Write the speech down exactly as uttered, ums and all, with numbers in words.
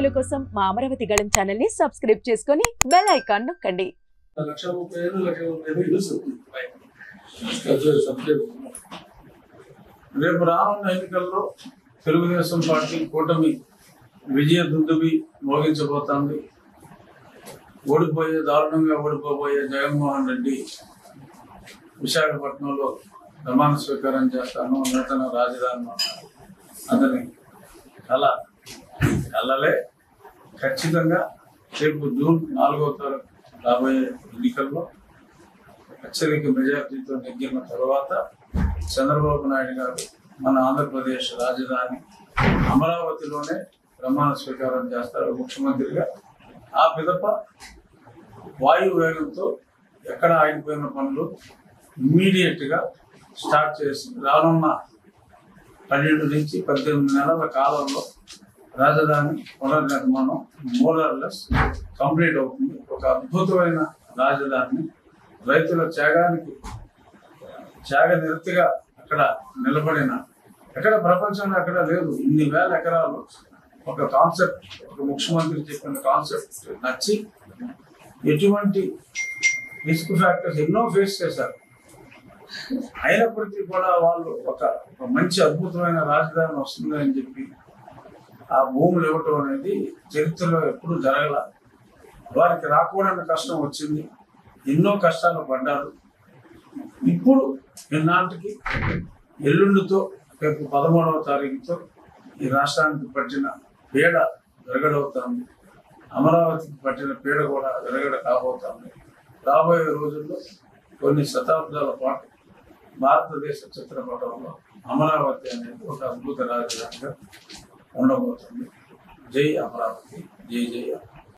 వీడియోల కోసం మా అమరావతి గళం ఛానల్ ని సబ్స్క్రైబ్ చేసుకొని బెల్ ఐకాన్ నొక్కండి. రేపు రానున్న ఎన్నికల్లో తెలుగుదేశం పార్టీ కూటమి విజయ దుందుబి మోగించబోతోంది. ఓడిపోయే దారుణంగా ఓడిపోబోయే జగన్మోహన్ రెడ్డి విశాఖపట్నంలో ప్రమాణ స్వీకారం చేస్తాను, నూతన రాజధాని అతని కళ కళ్ళలే ఖచ్చితంగా రేపు జూన్ నాలుగవ తారీఖు రాబోయే ఎన్నికల్లో అత్యధిక మెజార్టీతో నెగ్గిన తర్వాత చంద్రబాబు నాయుడు గారు మన ఆంధ్రప్రదేశ్ రాజధాని అమరావతిలోనే ప్రమాణ స్వీకారం చేస్తారు ముఖ్యమంత్రిగా. ఆ పిదప వాయు వేగంతో ఎక్కడ ఆగిపోయిన పనులు ఇమ్మీడియట్గా స్టార్ట్ చేసి రానున్న పన్నెండు నుంచి పద్దెనిమిది నెలల కాలంలో రాజధాని పునర్నిర్మాణం మోరల్లెస్ కంప్లీట్ అవుతుంది. ఒక అద్భుతమైన రాజధాని రైతుల త్యాగానికి త్యాగ నిరతిగా అక్కడ నిలబడిన ఎక్కడ ప్రపంచంలో ఎక్కడ లేదు. ఇన్ని వేల ఎకరాలు ఒక కాన్సెప్ట్, ఒక ముఖ్యమంత్రి చెప్పిన కాన్సెప్ట్ నచ్చి ఎటువంటి రిస్క్ ఫ్యాక్టర్స్ ఎన్నో ఫేస్ చేశారు. అయినప్పటికీ కూడా వాళ్ళు ఒక మంచి అద్భుతమైన రాజధాని వస్తుంది అని చెప్పి ఆ భూములు ఇవ్వటం అనేది చరిత్రలో ఎప్పుడూ జరగల. వారికి రాకూడని కష్టం వచ్చింది, ఎన్నో కష్టాలు పడ్డారు. ఇప్పుడు ఇన్నాటికి ఎల్లుండితో రేపు పదమూడవ తారీఖుతో ఈ రాష్ట్రానికి పట్టిన పీడ విరగడవుతుంది. అమరావతికి పట్టిన పీడ కూడా విరగడ కాబోతుంది. రాబోయే రోజుల్లో కొన్ని శతాబ్దాల పాటు భారతదేశ చిత్రపటంలో అమరావతి అనేది ఒక అద్భుత రాజధానిగా ఉండబోతుంది. జై అమరావతి, జై జై అమరావతి.